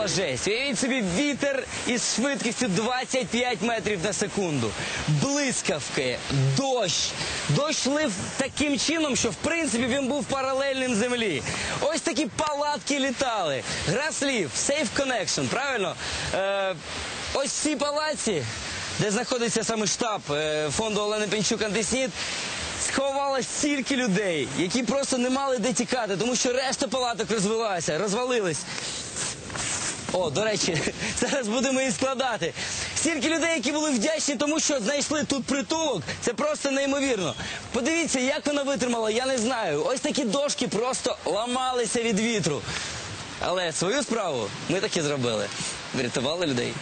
жесть. Уявіть собі, вітер із швидкістю 25 метрів на секунду. Блискавки, дощ. Дощ лив таким чином, що в принципі він був паралельним землі. Ось такі палатки літали. Гра слів, Safe Connection, правильно? Ось в цій палаці, де знаходиться саме штаб фонду Олени Пінчук «Антиснід», сховалось стільки людей, які просто не мали де тікати, тому що решта палаток розвалились. О, до речі, зараз будемо її складати. Стільки людей, які були вдячні тому, що знайшли тут притулок, це просто неймовірно. Подивіться, як вона витримала, я не знаю. Ось такі дошки просто ламалися від вітру. Але свою справу ми таки зробили. Врятували людей.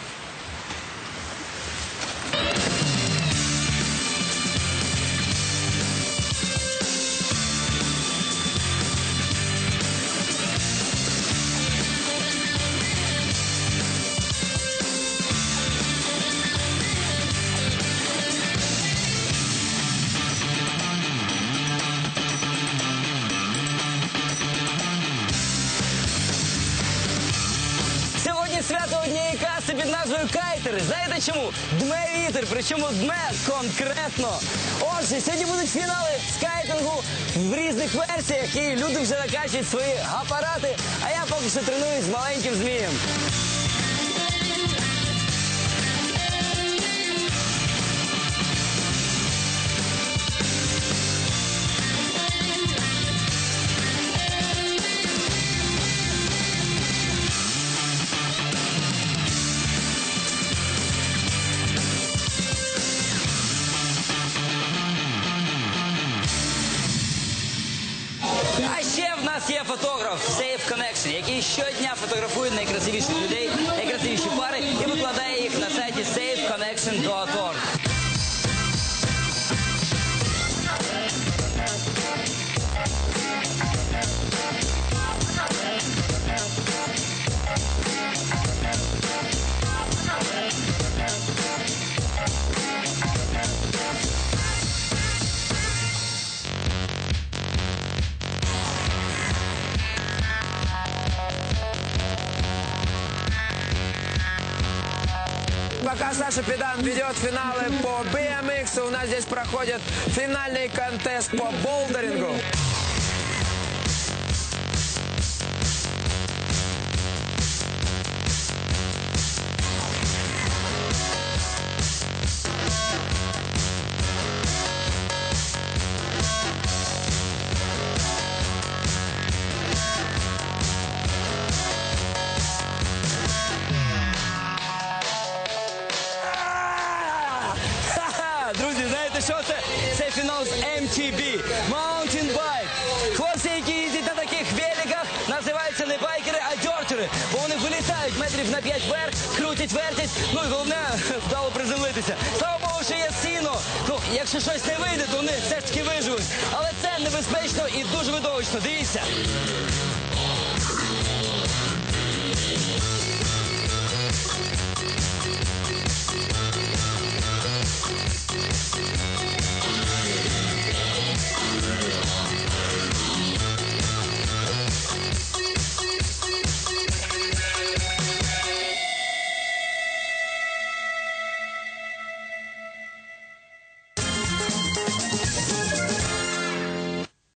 Свято однієї каси під назвою «Кайтери». Знаєте чому? Дме вітер, причому дме конкретно. Отже, сьогодні будуть фінали скайтингу в різних версіях, і люди вже накачують свої апарати, а я поки що тренуюсь з маленьким змієм. А ще в нас є фотограф Safe Connection, який щодня фотографує найкрасивіших людей, найкрасивіші пари і викладає їх на сайті safeconnection.org. Пока Саша Педан ведет финалы по BMX, у нас здесь проходит финальный контест по болдерингу. Друзі, знаєте що це? Це фінал з MTB – Mountain Bike. Хлопці, які їздять на таких великах, називаються не байкери, а дьортери. Бо вони вилітають метрів на 5 вверх, крутять, вертять. Ну і головне, вдало приземлитися. Слава Богу, що є сіно. Ну, якщо щось не вийде, то вони все ж таки виживуть. Але це небезпечно і дуже видовищно. Дивіться.